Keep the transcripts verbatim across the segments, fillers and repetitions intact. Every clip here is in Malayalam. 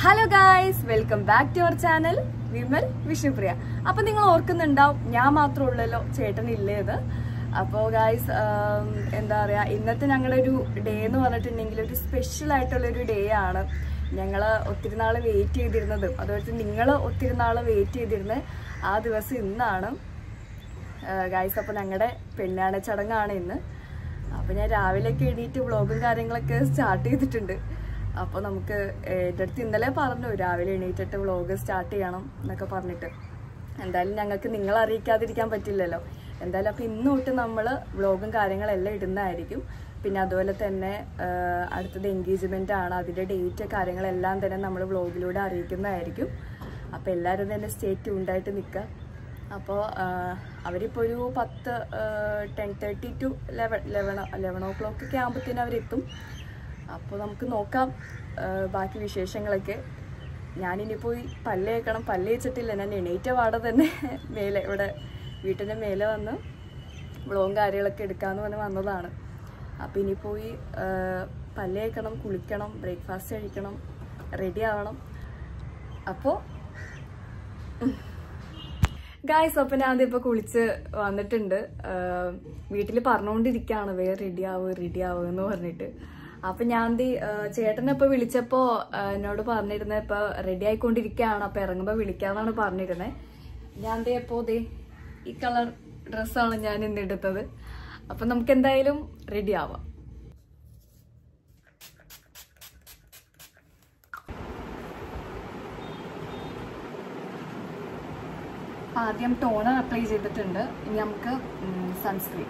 Hello guys, welcome back to our channel Vimal Vishnupriya. അപ്പൊ നിങ്ങൾ ഓർക്കുന്നുണ്ടാവും, ഞാൻ മാത്രമേ ഉള്ളല്ലോ, ചേട്ടനില്ലേത്. അപ്പോൾ ഗായ്സ്, എന്താ പറയാ, ഇന്നത്തെ ഞങ്ങളൊരു ഡേ എന്ന് പറഞ്ഞിട്ടുണ്ടെങ്കിൽ ഒരു സ്പെഷ്യൽ ആയിട്ടുള്ളൊരു ഡേ ആണ്. ഞങ്ങൾ ഒത്തിരി നാൾ വെയിറ്റ് ചെയ്തിരുന്നതും അതുപോലെ നിങ്ങൾ ഒത്തിരി നാൾ വെയിറ്റ് ചെയ്തിരുന്ന ആ ദിവസം ഇന്നാണ് ഗായ്സ്. അപ്പോൾ ഞങ്ങളുടെ പെണ്ണാണ ചടങ്ങാണ് ഇന്ന്. അപ്പോൾ ഞാൻ രാവിലെയൊക്കെ എണീറ്റ് വ്ളോഗും കാര്യങ്ങളൊക്കെ സ്റ്റാർട്ട് ചെയ്തിട്ടുണ്ട്. അപ്പോൾ നമുക്ക് എൻ്റെ അടുത്ത് ഇന്നലെ പറഞ്ഞു രാവിലെ എണീറ്റിട്ട് വ്ളോഗ് സ്റ്റാർട്ട് ചെയ്യണം എന്നൊക്കെ പറഞ്ഞിട്ട്. എന്തായാലും ഞങ്ങൾക്ക് നിങ്ങളെ അറിയിക്കാതിരിക്കാൻ പറ്റില്ലല്ലോ. എന്തായാലും അപ്പോൾ ഇന്ന് തൊട്ട് നമ്മൾ വ്ളോഗും കാര്യങ്ങളെല്ലാം ഇടുന്നതായിരിക്കും. പിന്നെ അതുപോലെ തന്നെ അടുത്തത് എൻഗേജ്മെൻ്റ് ആണ്, അതിൻ്റെ ഡേറ്റ് കാര്യങ്ങളെല്ലാം തന്നെ നമ്മൾ വ്ളോഗിലൂടെ അറിയിക്കുന്നതായിരിക്കും. അപ്പോൾ എല്ലാവരും തന്നെ സ്റ്റേ ട്യൂൺഡായിട്ട് നിൽക്കുക. അപ്പോൾ അവരിപ്പോൾ ഒരു പത്ത് ten thirty to eleven eleven eleven o'clock ഒക്കെ ആകുമ്പോഴത്തേനും അവരെത്തും. അപ്പോൾ നമുക്ക് നോക്കാം ബാക്കി വിശേഷങ്ങളൊക്കെ. ഞാനിനി പോയി പല്ല് തേക്കണം. പല്ല് തേച്ചിട്ടില്ല, ഞാൻ എണീറ്റ പാടെ തന്നെ മേലെ ഇവിടെ വീട്ടിൻ്റെ മേലെ വന്ന് വ്ളോഗും കാര്യങ്ങളൊക്കെ എടുക്കാമെന്ന് പറഞ്ഞ് വന്നതാണ്. അപ്പോൾ ഇനി പോയി പല്ല് തേക്കണം, കുളിക്കണം, ബ്രേക്ക്ഫാസ്റ്റ് കഴിക്കണം, റെഡി ആവണം. അപ്പോൾ ഗായ്സ്, അപ്പം ഞാൻ അതിപ്പോൾ കുളിച്ച് വന്നിട്ടുണ്ട്. വീട്ടിൽ പറഞ്ഞുകൊണ്ടിരിക്കുകയാണ് വേ റെഡി ആവുക റെഡി ആവുക എന്ന് പറഞ്ഞിട്ട്. അപ്പം ഞാൻ ദി ചേട്ടനെപ്പോൾ വിളിച്ചപ്പോൾ എന്നോട് പറഞ്ഞിരുന്നത് ഇപ്പോൾ റെഡി ആയിക്കൊണ്ടിരിക്കുകയാണ്, അപ്പോൾ ഇറങ്ങുമ്പോൾ വിളിക്കാമെന്നാണ് പറഞ്ഞിരുന്നത്. ഞാൻ ദേ ഇപ്പോൾ ദേ ഈ കളർ ഡ്രസ്സാണ് ഞാൻ ഇന്ന് എടുത്തത്. അപ്പം നമുക്ക് എന്തായാലും റെഡി ആവാം. ആദ്യം ടോണർ അപ്ലൈ ചെയ്തിട്ടുണ്ട്. ഇനി നമുക്ക് സൺസ്ക്രീൻ.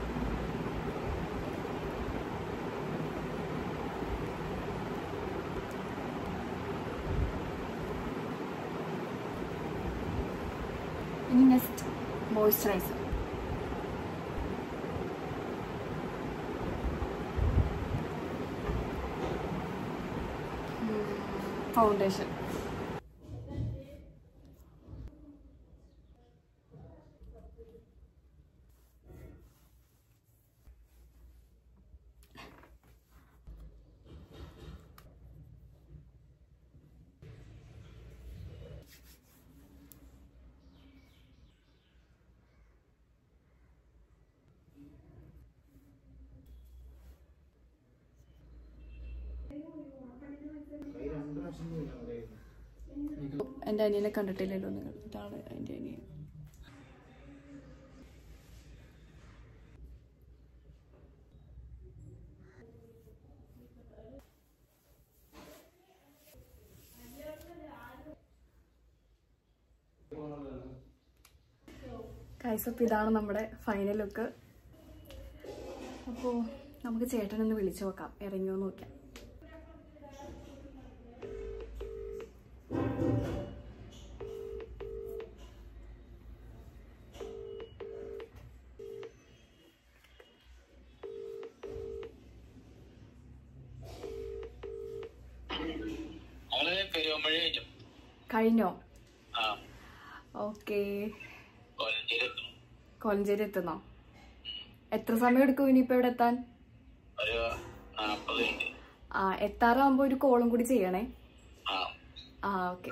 ഇനി നെക്സ്റ്റ് മോയ്സ്ചറൈസർ. ഫൗണ്ടേഷൻ. എൻ്റെ അനിയനെ കണ്ടിട്ടില്ലല്ലോ നിങ്ങൾ. ഇതാണ് എൻ്റെ അനിയൻ. കൈസപ്പ് ഇതാണ് നമ്മുടെ ഫൈനൽ ലുക്ക്. അപ്പോൾ നമുക്ക് ചേട്ടനൊന്ന് വിളിച്ചു നോക്കാം, ഇറങ്ങിയോ നോക്കാം. കഴിഞ്ഞോ? ഓക്കെ. കോലഞ്ചേരി എത്തുന്നോ? എത്ര സമയം എടുക്കും ഇനിയിപ്പോ ഇവിടെ എത്താൻ? ആ, എത്താറാകുമ്പോ ഒരു കോളും കൂടി ചെയ്യണേ. ആ, ഓക്കെ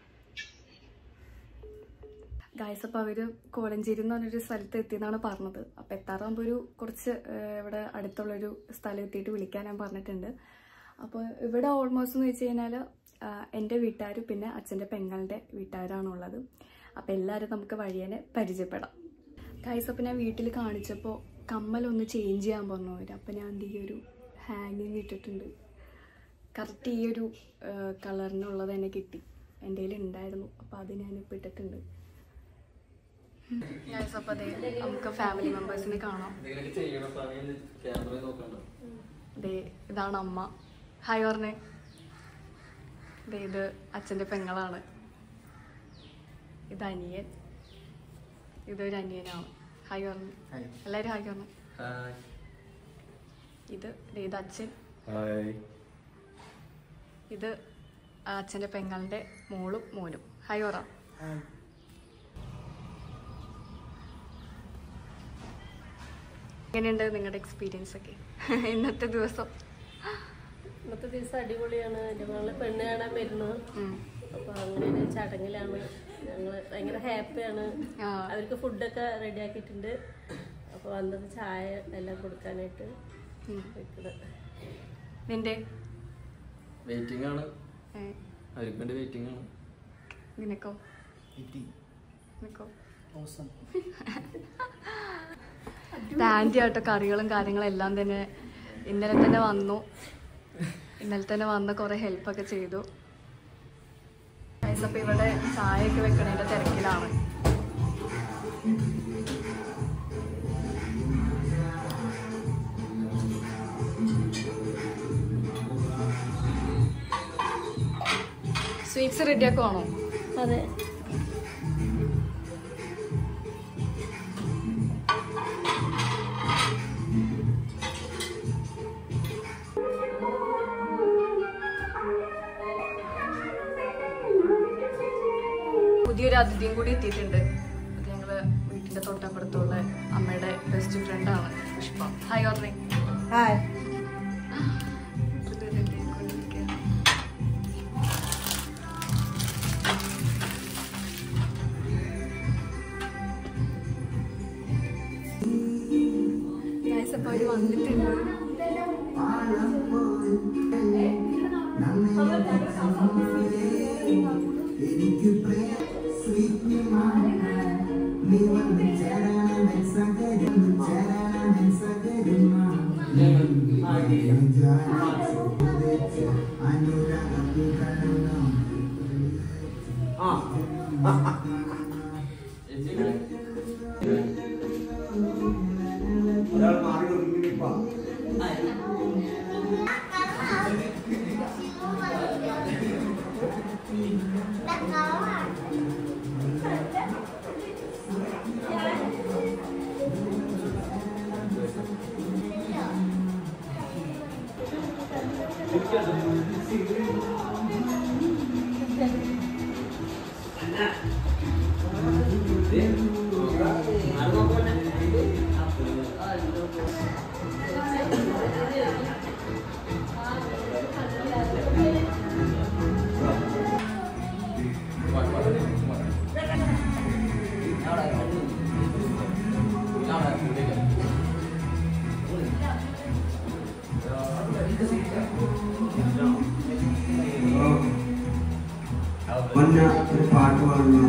ഗായ്സ്. അപ്പൊ അവര് കോലഞ്ചേരി എന്ന് പറഞ്ഞൊരു സ്ഥലത്ത് എത്തിയെന്നാണ് പറഞ്ഞത്. അപ്പൊ എത്താറാകുമ്പോ ഒരു കുറച്ച് ഇവിടെ അടുത്തുള്ളൊരു സ്ഥലം എത്തിയിട്ട് വിളിക്കാൻ ഞാൻ പറഞ്ഞിട്ടുണ്ട്. അപ്പോൾ ഇവിടെ ഓൾമോസ്റ്റ് എന്ന് വെച്ച് കഴിഞ്ഞാൽ എൻ്റെ വീട്ടുകാരും പിന്നെ അച്ഛൻ്റെ പെങ്ങളുടെ വീട്ടുകാരാണുള്ളത്. അപ്പോൾ എല്ലാവരും നമുക്ക് വഴിയേനെ പരിചയപ്പെടാം. ഗായ്സ്, അപ്പോൾ ഞാൻ വീട്ടിൽ കാണിച്ചപ്പോൾ കമ്മലൊന്ന് ചേഞ്ച് ചെയ്യാൻ പറഞ്ഞു അവർ. അപ്പോൾ ഞാൻ ഈ ഒരു ഹാങ്ങിങ് ഇട്ടിട്ടുണ്ട്. കറക്റ്റ് ഈ ഒരു കളറിനുള്ളത് തന്നെ കിട്ടി, എൻ്റെ കയ്യിൽ ഉണ്ടായിരുന്നു. അപ്പോൾ അത് ഞാനിപ്പോൾ ഇട്ടിട്ടുണ്ട്. ഗായ്സ്, അപ്പോൾ അതെ നമുക്ക് ഫാമിലി മെമ്പേഴ്സിനെ കാണാം. അതെ, ഇതാണ് അമ്മ. ഹായ് പറഞ്ഞേ. ഇത് അച്ഛൻ്റെ പെങ്ങളാണ്. ഇത് അനിയൻ. ഇതൊരു അനിയനാണ്. ഹായ് പറഞ്ഞു എല്ലാവരും. ഹായ് പറഞ്ഞു. ഇത് ഇത് അച്ഛൻ. ഇത് അച്ഛൻ്റെ പെങ്ങളുടെ മോളും മോനും. ഹായ് പറ. എങ്ങനെയുണ്ട് നിങ്ങളുടെ എക്സ്പീരിയൻസ് ഒക്കെ ഇന്നത്തെ ദിവസം? ഇന്നത്തെ ദിവസം അടിപൊളിയാണ്. ഞങ്ങൾ പെണ്ണ് കാണാൻ വരുന്നു. അപ്പൊ അങ്ങനെ ഒരു ചടങ്ങിലാണ്. ഞങ്ങള് ഭയങ്കര ഹാപ്പിയാണ്. അവർക്ക് ഫുഡൊക്കെ റെഡി ആക്കിയിട്ടുണ്ട്. അപ്പൊ വന്നത് ചായ എല്ലാം കൊടുക്കാനായിട്ട് വെക്കുന്നത്. നിന്റെ വെയിറ്റിംഗ് ആണ്. അവർക്ക് വേണ്ടി വെയിറ്റിംഗ് ആണ്. നിനക്കോ? നിനക്കോ? ആൻറ്റി ആട്ടോ കറികളും കാര്യങ്ങളും എല്ലാം തന്നെ ഇന്നലെ തന്നെ വന്നു. ഇന്നലെ തന്നെ വന്ന് കുറെ ഹെൽപ്പൊക്കെ ചെയ്തു. അപ്പൊ ഇവിടെ ചായയൊക്കെ വെക്കണതിന്റെ തിരക്കിലാണ്. സ്വീറ്റ്സ് റെഡിയാക്കുവാണോ? അതെ. പുതിയൊരു അതിഥിയും കൂടി എത്തിയിട്ടുണ്ട്. അത് ഞങ്ങള് വീട്ടിന്റെ തൊട്ടപ്പുറത്തുള്ള അമ്മയുടെ ബെസ്റ്റ് ഫ്രണ്ടാണ് പുഷ്പ. ഹായ് ഓർമ്മ. ഹായ്. അപ്പൊ അവര് വന്നിട്ടുണ്ട്. പാട്ട് പാടുന്ന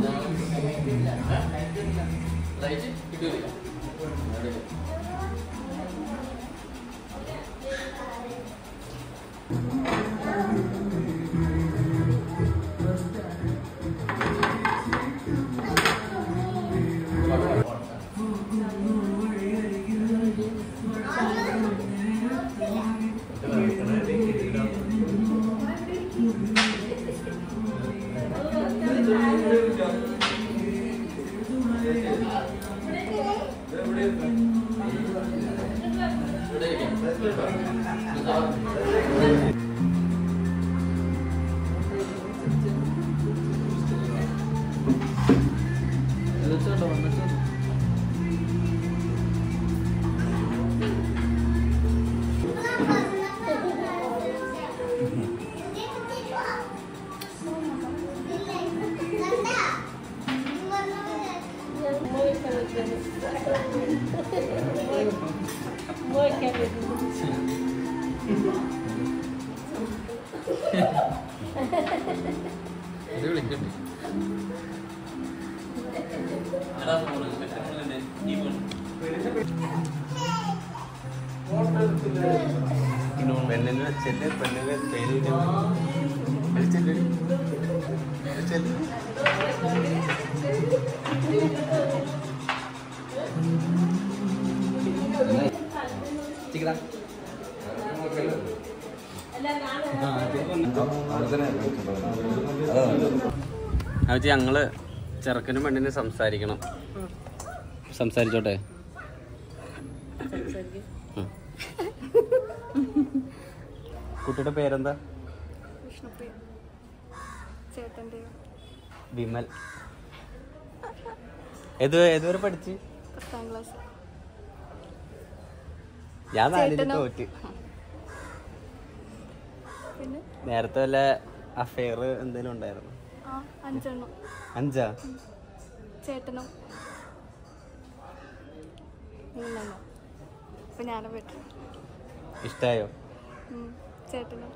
പെണ്ണിന് വെച്ചല്ലേ പെണ്ണിന് പേര് അവച്ച് ഞങ്ങള് ചെറുക്കനും പെണ്ണിനെ സംസാരിക്കണം. സംസാരിച്ചോട്ടെ. കുട്ടിയുടെ പേരെന്താ? വിമൽ. ഏത് ഏതുവരെ പഠിച്ച്? ഞാൻ നാലില് തോറ്റ്. പിന്നെ നേരത്തെ വല്ല അഫെയർ എന്തെങ്കിലും ഉണ്ടായിരുന്നു? ആ അഞ്ചെണ്ണം. അഞ്ചാ? ചേട്ടനോ? മൂന്നെണ്ണം. അപ്പൊ ഞാനും പറ്റും. ഇഷ്ടായോ? ചേട്ടനോ?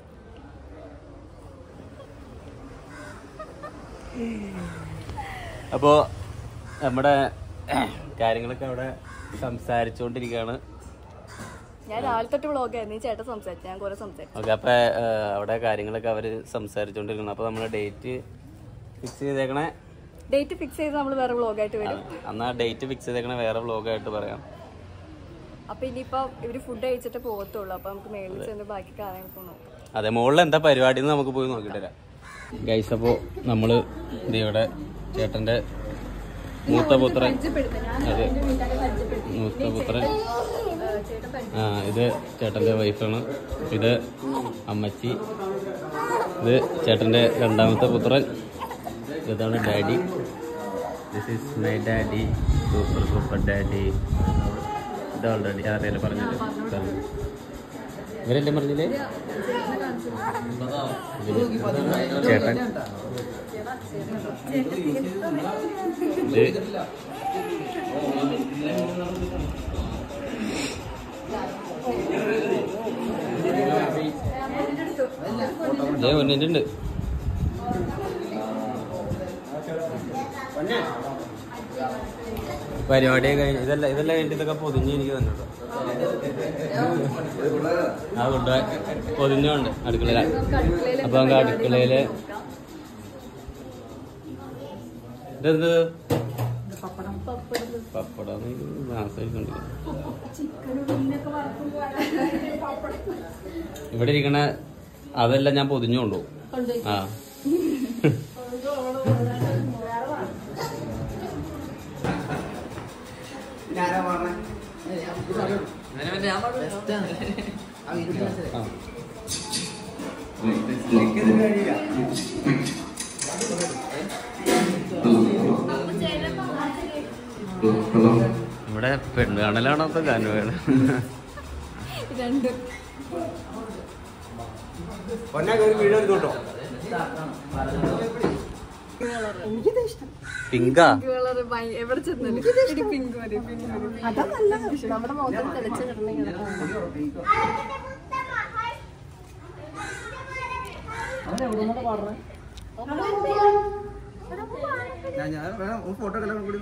അപ്പോൾ നമ്മുടെ കാര്യങ്ങളൊക്കെ അവിടെ സംസാരിച്ചുകൊണ്ടിരിക്കുകയാണ്. ഞാൻ രാവിലെ തൊട്ട് വ്ളോഗായിരുന്നു. ഈ ചേട്ടൻ സംസാരിച്ചു, ഞാൻ കുറെ സംസാരിച്ചു. ഓക്കെ, അപ്പോൾ അവിടെ കാര്യങ്ങളൊക്കെ അവർ സംസാരിച്ചുകൊണ്ടിരിക്കണം. അപ്പോൾ നമ്മൾ ഡേറ്റ് ഫിക്സ് ചെയ്തേക്കണേ. ഡേറ്റ് ഫിക്സ് ചെയ്ത് നമ്മൾ വേറെ വ്ളോഗായിട്ട് വരും. എന്നാൽ ഡേറ്റ് ഫിക്സ് ചെയ്തേക്കണേ വേറെ വ്ളോഗായിട്ട് പറയാം. അപ്പൊ ഇനിയിപ്പോ ഇവര് ഫുഡ് കഴിച്ചിട്ട് പോകത്തുള്ളൂ. അപ്പൊ നമുക്ക് മേളിൽ ചെന്ന് ബാക്കി കാര്യങ്ങളൊക്കെ നോക്കാം. അതെ, മുകളിൽ എന്താ പരിപാടി എന്ന് നമുക്ക് പോയി നോക്കിയിട്ട് വരാം ഗൈസ്. അപ്പോൾ നമ്മൾ ഇവിടെ ചേട്ടൻ്റെ മൂത്ത പുത്രൻ, അതെ മൂത്ത പുത്രൻ, ആ ഇത് ചേട്ടൻ്റെ വൈഫാണ്, ഇത് അമ്മച്ചി, ഇത് ചേട്ടൻ്റെ രണ്ടാമത്തെ പുത്രൻ, ഇതാണ് daddy. This is my daddy, super super daddy. ഇതാണ് ഡാഡി. അറിയാലോ പറഞ്ഞില്ലേ, ഇവരെല്ലാം പറഞ്ഞില്ലേ ചേട്ടൻ. ഇത് ഒന്നിട്ടുണ്ട്. പരിപാടിയൊക്കെ കഴിഞ്ഞ് ഇതല്ല ഇതെല്ലാം കഴിഞ്ഞിട്ട് ഇതൊക്കെ പൊതിഞ്ഞ് എനിക്ക് തന്നിട്ടോ. ആ കൊണ്ട് പൊതിഞ്ഞുണ്ട് അടുക്കളയില. അപ്പൊ നമുക്ക് അടുക്കളയില് ഇതെന്ത് പപ്പടം ആസ്വദിക്കുന്നുണ്ട്. ഇവിടെ ഇരിക്കണ അതെല്ലാം ഞാൻ പൊതിഞ്ഞു കൊണ്ടുപോകും. ആ ഇവിടെ പെണ്ണ് കാണലാണോ അപ്പൊ ഗാനുവേണ്? പിങ്കാ എവിടെ ചെന്നാലും പിങ്ക് മതി. നമ്മുടെ മുഖത്ത് തെളിച്ച് കിടന്നെങ്കിൽ ഫോട്ടോ കൂടി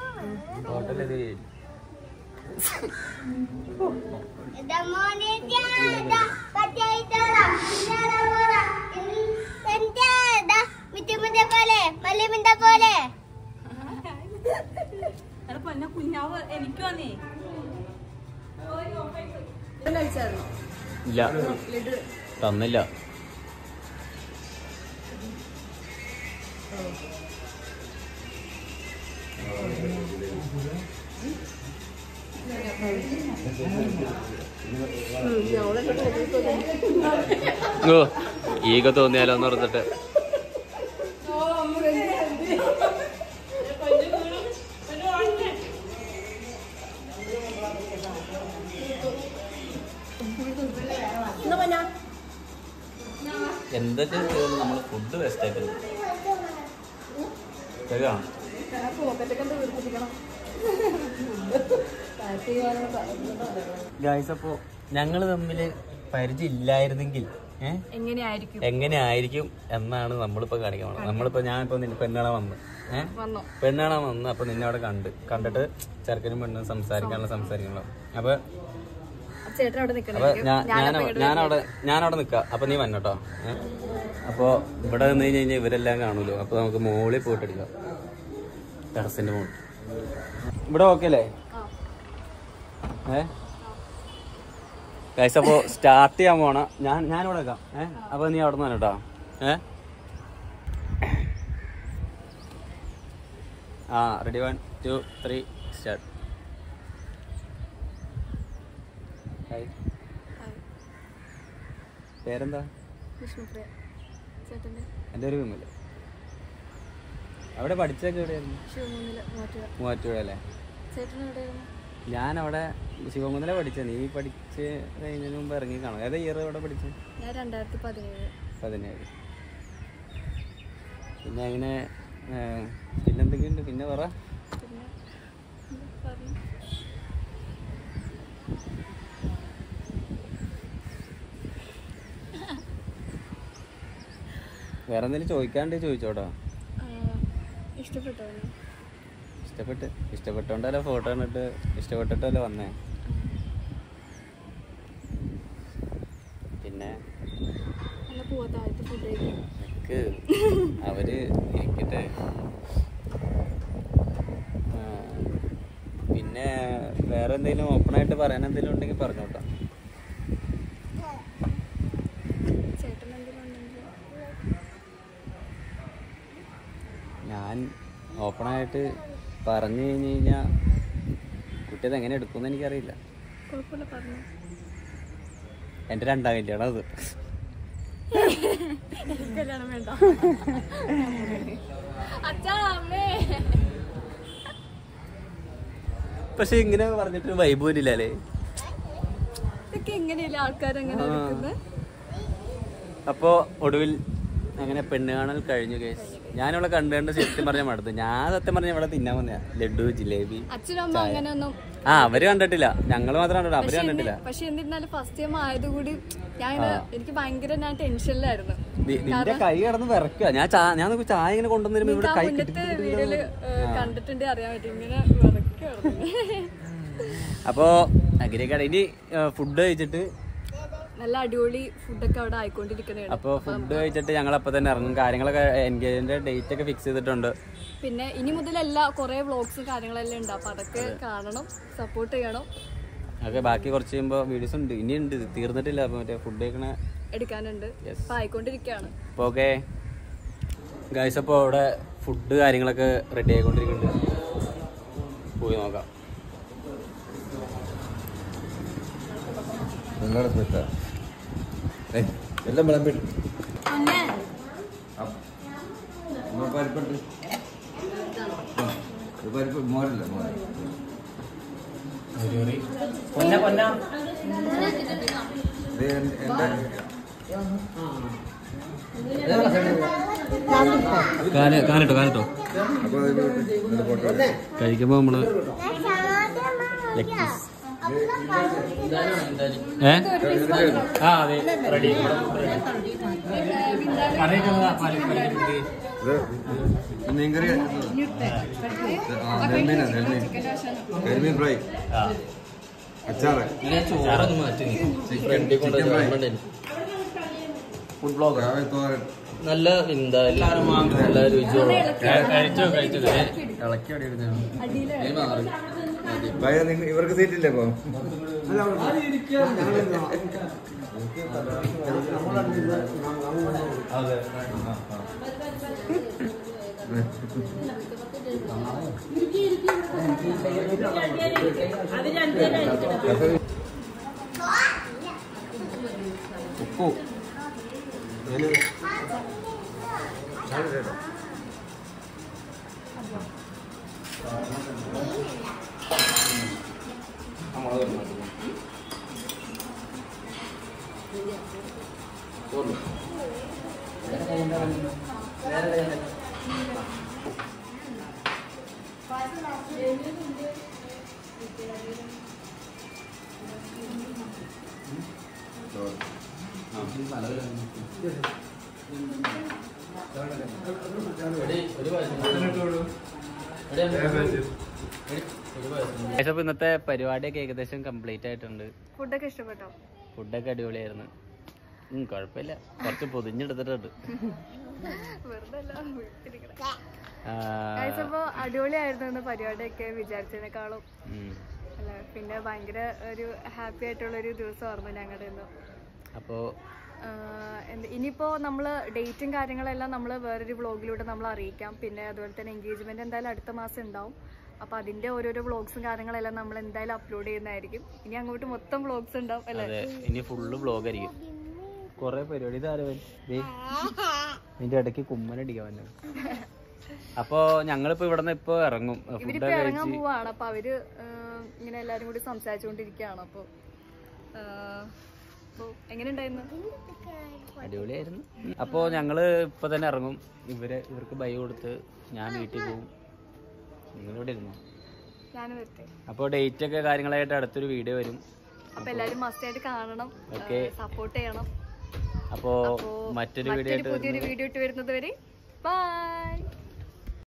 കുഞ്ഞാവ് എനിക്ക് വന്നേ കഴിച്ചായിരുന്നു. ഇല്ല, തന്നില്ല. ഓ ഈഗ തോന്നിയാലോ എന്ന് പറഞ്ഞിട്ട് എന്തൊക്കെ നമ്മൾ ഫുഡ് വേസ്റ്റ് ആക്കുന്നത് ശരിയാണ്. ഗായ്സ്, അപ്പോൾ ഞങ്ങൾ തമ്മിൽ പരിചയം ഇല്ലായിരുന്നെങ്കിൽ എങ്ങനെയായിരിക്കും എങ്ങനെയായിരിക്കും എന്നാണ് നമ്മളിപ്പോൾ കാണിക്കാൻ പോകുന്നത്. നമ്മളിപ്പോൾ ഞാനിപ്പോൾ നിന്നെ പെണ്ണാണാൻ വന്ന് ഏഹ് പെണ്ണാണാൻ വന്ന് അപ്പോൾ നിന്നെ അവിടെ കണ്ട് കണ്ടിട്ട് ചെറുക്കനും പെണ്ണും സംസാരിക്കാനുള്ള സംസാരിക്കണം. അപ്പോൾ അപ്പൊ ഞാനവിടെ ഞാനവിടെ ഞാനവിടെ നിൽക്കാം. അപ്പൊ നീ വന്നോട്ടോ. അപ്പൊ ഇവിടെ നിന്ന് കഴിഞ്ഞ് കഴിഞ്ഞാൽ ഇവരെല്ലാം കാണൂലോ. അപ്പൊ നമുക്ക് മോളിൽ പോയിട്ട് എടുക്കാം, ടെറസിന്റെ മുകളിൽ. ഇവിടെ ഓക്കെ അല്ലേ? ഏഹ് ഗൈസ്, അപ്പൊ സ്റ്റാർട്ട് ചെയ്യാൻ പോണ ഞാൻ ഞാനിവിടെ വെക്കാം. ഏഹ് അപ്പൊ നീ അവിടെ നിന്ന് വന്നോട്ടോ. ഏഹ് ആ ready, one two three start. പേരെന്താ? എൻ്റെ ഒരു വിമല്. അവിടെ പഠിച്ചതൊക്കെ എവിടെയായിരുന്നു? മൂവാറ്റുപുഴ അല്ലേ? ഞാനവിടെ ശിവകുന്നല പഠിച്ച നീ പഠിച്ച് കഴിഞ്ഞതിന് മുമ്പ് ഇറങ്ങി കാണും. ഏതാ ഇയർ ഇവിടെ പഠിച്ചത്? ഞാൻ രണ്ടായിരത്തി പതിനേഴ് പതിനേഴ്. പിന്നെ അങ്ങനെ പിന്നെന്തൊക്കെയുണ്ട്? പിന്നെ പറ. പിന്നെ പറഞ്ഞു വേറെ എന്തെങ്കിലും ചോദിക്കാണ്ട് ചോദിച്ചോട്ടോ. ഇഷ്ടപ്പെട്ടോ? ഇഷ്ടപ്പെട്ട് ഇഷ്ടപ്പെട്ടോണ്ടല്ലോ ഫോട്ടോ കണ്ടിട്ട് ഇഷ്ടപ്പെട്ടിട്ടല്ലോ വന്നേ. പിന്നെ എനിക്ക് അവര് ഇരിക്കട്ടെ. പിന്നെ വേറെ എന്തെങ്കിലും ഓപ്പണായിട്ട് പറയാൻ എന്തെങ്കിലും ഉണ്ടെങ്കിൽ പറഞ്ഞോട്ടോ. ഞാൻ ഓപ്പണായിട്ട് പറഞ്ഞു കഴിഞ്ഞ് കഴിഞ്ഞാൽ കുട്ടി അത് എങ്ങനെ എടുക്കുമെന്ന് എനിക്കറിയില്ല. എൻ്റെ രണ്ടാം കല്യാണം അത്. കല്യാണം വേണ്ട. പക്ഷെ ഇങ്ങനെ പറഞ്ഞിട്ട് വൈബ് പോലില്ലേ? ഇതൊക്കെ എങ്ങനെയല്ലേ ആൾക്കാരെങ്ങനെ എടുക്കുന്നത്? അപ്പോ ഒടുവിൽ അങ്ങനെ പെണ്ണ് കാണൽ കഴിഞ്ഞു കേസ്. ഞാനിവിടെ കണ്ടു കണ്ട് സത്യം പറഞ്ഞ മടുത്തു. ഞാൻ സത്യം പറഞ്ഞ ഇവിടെ തിന്നാൻ വന്നയാ ലഡു ജിലേബി. അച്ഛനമ്മ അങ്ങനെയൊന്നും ആ അവര് കണ്ടിട്ടില്ല, ഞങ്ങള് മാത്രം കണ്ടില്ല, അവര് കണ്ടിട്ടില്ല. പക്ഷെ എന്നിരുന്നാലും ഫസ്റ്റ് ടൈം ആയതുകൂടി ഞാൻ എനിക്ക് ഭയങ്കര ഞാൻ ടെൻഷനിലായിരുന്നു. നിന്റെ കൈ കിടന്ന് വിറക്കുക. ഞാൻ ഞാൻ ചായ ഇങ്ങനെ കൊണ്ടുവന്നിരുമ്പോ ഇവിടെ കൈ വീഡിയോയില് കണ്ടിട്ടുണ്ട്, അറിയാൻ പറ്റും ഇങ്ങനെ വിറക്കായിരുന്നു. അപ്പോ അഗ്രഹിക്കാണ്. ഇനി ഫുഡ് കഴിച്ചിട്ട് നല്ല അടിപൊളി ഫുഡൊക്കെ അവിടെ ആയിക്കൊണ്ടിരിക്കുന്നതാണ്. അപ്പോൾ ഫുഡ് കഴിച്ചിട്ട് ഞങ്ങൾ അപ്പോൾ തന്നെ ഇറങ്ങും. കാര്യങ്ങളൊക്കെ എൻഗേജിന്റെ ഡേറ്റ് ഒക്കെ ഫിക്സ് ചെയ്തിട്ടുണ്ട്. പിന്നെ ഇനി മുതൽ എല്ലാ കുറെ വ്ളോഗ്സും കാര്യങ്ങളെല്ലാം ഉണ്ട്. അപ്പൊ അതൊക്കെ കാണണം, സപ്പോർട്ട് ചെയ്യണം. ഓക്കെ, ബാക്കി കുറച്ച് കഴിയുമ്പോൾ വീഡിയോസ് ഉണ്ട്, ഇനിയുണ്ട്, തീർന്നിട്ടില്ല. അപ്പോൾ മറ്റേ ഫുഡ് കഴിക്കണ എടുക്കാനുണ്ട്, അപ്പൊ ആയിക്കൊണ്ടിരിക്കുകയാണ്. അപ്പോൾ ഓക്കെ ഗൈസ്, അപ്പോൾ അവിടെ ഫുഡ് കാര്യങ്ങളൊക്കെ റെഡി ആയിക്കൊണ്ടിരിക്കുന്നുണ്ട്. പോയി നോക്കാം. എല്ലാം വിളമ്പിട്ട് പരിപ്പുണ്ട്, പരിപ്പ് മോരല്ല മോര കാനട്ടോ കാനട്ടോ കഴിക്കുമ്പോ നമ്മള് ഏ ആ അതെ റെഡി. മീൻകറി, നെൽമീൻ നെൽമീൻ കരിമീൻ ഫ്രൈ, അച്ചാറ്, chicken chicken fry, food blog, thoran. നല്ല എന്തായാലും നല്ല രുചിയുള്ള കഴിച്ചോ കഴിച്ചോ ഇളക്കി അടിയിരുന്നാണ്. ഇവർക്ക് സീറ്റില്ലേ ഇപ്പൊ? അതെ ഉപ്പു അപ്പൊ ഇന്നത്തെ പരിപാടിയൊക്കെ ഏകദേശം കംപ്ലീറ്റ് ആയിട്ടുണ്ട്. ഫുഡൊക്കെ ഇഷ്ടപ്പെട്ടോ? ഫുഡൊക്കെ അടിപൊളിയായിരുന്നു. ഉം കുഴപ്പമില്ല, കുറച്ച് പൊതിഞ്ഞെടുത്തിട്ടുണ്ട്. അപ്പൊ അടിപൊളിയായിരുന്നു ഇന്ന് പരിപാടിയൊക്കെ വിചാരിച്ചതിനേക്കാളും. അല്ല പിന്നെ ഭയങ്കര ഒരു ഹാപ്പി ആയിട്ടുള്ള ഒരു ദിവസമായിരുന്നു ഞങ്ങളുടെ ഇന്ന്. അപ്പോ ഇനിയിപ്പോ നമ്മള് ഡേറ്റും കാര്യങ്ങളെല്ലാം നമ്മൾ വേറൊരു വ്ളോഗിലൂടെ നമ്മൾ അറിയിക്കാം. പിന്നെ അതുപോലെ തന്നെ എൻഗേജ്മെന്റ് എന്തായാലും അടുത്ത മാസം ഉണ്ടാവും. അപ്പൊ അതിന്റെ ഓരോരോ വ്ളോഗ്സും കാര്യങ്ങളെല്ലാം നമ്മൾ എന്തായാലും അപ്ലോഡ് ചെയ്യുന്നതായിരിക്കും. ഇനി അങ്ങോട്ട് മൊത്തം വ്ളോഗ്സ് ഉണ്ടാവും അല്ലേ? ഇനി ഫുള്ള് വ്ളോഗ് ആയിരിക്കും. കൊറേ പരിപാടി ഇതിന്റെ ഇടയ്ക്ക് കുമ്മനടിക്കാൻ വന്നത്. അപ്പൊ ഞങ്ങളിപ്പോ ഇവിടുന്ന് ഇപ്പൊ ഇറങ്ങും, ഇവരിപ്പോ ഇറങ്ങാൻ പോവാണ്. അപ്പൊ അവര് ഇങ്ങനെ എല്ലാരും കൂടി സംസാരിച്ചുകൊണ്ടിരിക്കുകയാണ്. അപ്പോൾ അപ്പോൾ എങ്ങനെ ഉണ്ടായിരുന്നു? അടിപൊളിയായിരുന്നു. അപ്പോൾ ഞങ്ങള് ഇപ്പൊ തന്നെ ഇറങ്ങും. ഇവര് ഇവർക്ക് ബൈ കൊടുത്ത് ഞാൻ വീട്ടിൽ പോകും. നിങ്ങളിവിടെ ഇരുന്നു. ഞാനും വരട്ടെ. അപ്പോൾ ഡേറ്റ് ഒക്കെ കാര്യങ്ങളായിട്ട് അടുത്തൊരു വീഡിയോ വരും. അപ്പൊ എല്ലാരും മസ്റ്റ് ആയിട്ട് കാണണം, സപ്പോർട്ട് ചെയ്യണം. അപ്പോ മറ്റൊരു വീഡിയോ പുതിയൊരു വീഡിയോ ഇട്ട് വരുന്നത് വരെ ബൈ.